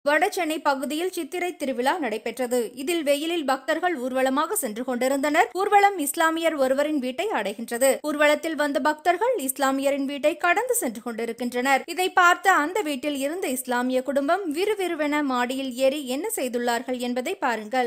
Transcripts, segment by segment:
வடசென்னை பகுதியில் சித்திரை திருவிழா நடைபெற்றது. இதில் வெயிலில் பக்தர்கள் ஊர்வலமாக சென்று கொண்டிருந்தனர். ஊர்வலம் இஸ்லாமியர் ஒருவரின் வீட்டை அடைகின்றது. ஊர்வலத்தில் வந்த பக்தர்கள் இஸ்லாமியரின் வீட்டை கடந்து சென்று கொண்டிருக்கின்றனர். இதை பார்த்த அந்த வீட்டில் இருந்த இஸ்லாமிய குடும்பம் விறுவிறுவென மாடியில் ஏறி என்ன செய்துள்ளார்கள் என்பதை பாருங்கள்.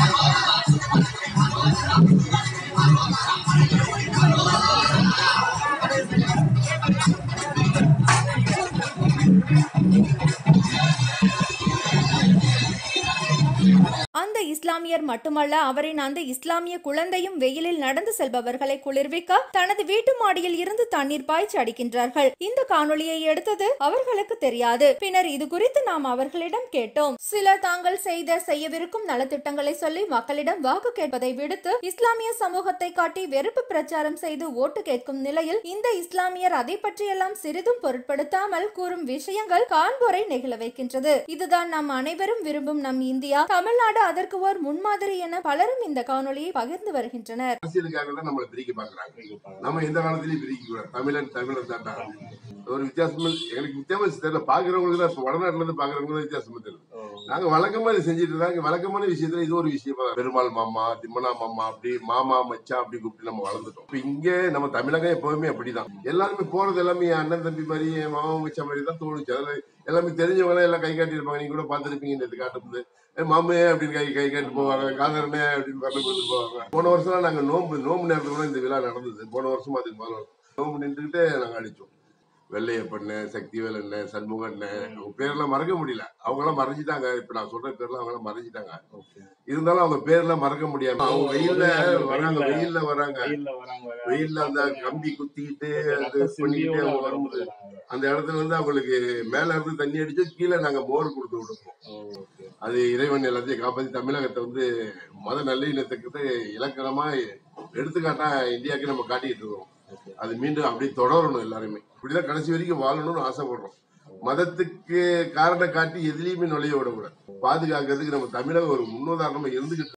அந்த இஸ்லாமியர் மட்டுமல்ல, அவரின் அந்த இஸ்லாமிய குழந்தையும் வெயிலில் நடந்து செல்பவர்களை குளிர்விக்க தனது வீட்டு மாடியில் இருந்து தண்ணீர் பாய்ச்சி அடிக்கின்றார்கள். இந்த காணொளியை எடுத்தது அவர்களுக்கு தெரியாது. பின்னர் இது குறித்து நாம் அவர்களிடம் கேட்டோம். சிலர் தாங்கள் செய்யவிருக்கும் நலத்திட்டங்களை சொல்லி மக்களிடம் வாக்கு கேட்பதை விடுத்து இஸ்லாமிய சமூகத்தை காட்டி வெறுப்பு பிரச்சாரம் செய்து ஓட்டு கேட்கும் நிலையில் இந்த இஸ்லாமியர் அதை பற்றியெல்லாம் சிறிதும் பொருட்படுத்தாமல் கூறும் விஷயங்கள் காண்போரை நெகிழ வைக்கின்றது. இதுதான் நாம் அனைவரும் விரும்பும் நம் இந்தியா, தமிழ்நாடு அதற்கு ஒரு முன்மாதிரி என பலரும் இந்த காணொளியை பகிர்ந்து வருகின்றனர். நம்மளை பிரிக்க பாக்குறாங்க. நம்ம எந்த காலத்திலயும் பிரிக்க கூடாது. தமிழன் தாண்டா ஒரு வித்தியாசம் எனக்கு வித்தியாசம் தெரியல. பாக்குறவங்களுக்கு தான் இப்ப வடநாட்டுல இருந்து பாக்குறவங்களுக்கு வித்தியாசமா தெரியல. நாங்க வழக்கமா இதை செஞ்சுட்டு இருந்தாங்க. வழக்கமான விஷயத்துல இது ஒரு விஷயமா பெருமாள் மாமா, திம்மனா மாமா, அப்படி மாமா மச்சா அப்படி கூப்பிட்டு நம்ம வளர்ந்துட்டோம். இப்ப இங்க நம்ம தமிழகம் எப்பவுமே அப்படிதான். எல்லாருமே போறது எல்லாமே அண்ணன் தம்பி மாதிரி, மாமா மச்சா மாதிரி தான் தோணுச்சு. அதுல எல்லாமே தெரிஞ்சவங்க எல்லாம் கை காட்டியிருப்பாங்க. நீங்க கூட பாத்துருப்பீங்க. காட்டும்போது மாமே அப்படின்னு கை காட்டு போவாங்க, காதரனே அப்படின்னு வரல கொண்டு போவாங்க. போன வருஷம் நாங்க நோம்பு நேரத்துல கூட இந்த விழா நடந்தது. போன வருஷம் அதுக்கு முதல்ல நோம்பு நின்றுகிட்டே நாங்க அடிச்சோம். வெள்ளையப்பண்ண, சக்திவேல் அண்ணன், சண்முக அண்ணன், அவங்க பேர்லாம் மறக்க முடியல. அவங்க எல்லாம் மறைஞ்சிட்டாங்க. இப்ப நான் சொல்ற பேர்லாம் அவங்க எல்லாம் மறைஞ்சிட்டாங்க. இருந்தாலும் அவங்க பேர்லாம் மறக்க முடியாம அவங்க வெயில்ல வராங்க. வெயில்ல அந்த கம்பி குத்திக்கிட்டு பண்ணிக்கிட்டு அவங்க வரும்போது அந்த இடத்துல இருந்து அவங்களுக்கு மேல இருந்து தண்ணி அடிச்சு கீழே நாங்க மோர் கொடுத்து விடுவோம். அது இறைவன் எல்லாத்தையும் காப்பாத்தி தமிழகத்தை மத நல்லிணத்துக்கு இலக்கணமா எடுத்துக்காட்டா இந்தியாவுக்கு நம்ம காட்டிட்டு இருக்கோம். அது மீண்டும் அப்படி தொடரணும். எல்லாருமே இப்படிதான் கடைசி வரைக்கும் வாழணும்னு ஆசைப்படுறோம். மதத்துக்கு காரணம் காட்டி எதுலயுமே நுழைய விடக்கூடாது. பாதுகாக்கிறதுக்கு நம்ம தமிழகம் ஒரு முன்னுதாரணமா இருந்துகிட்டு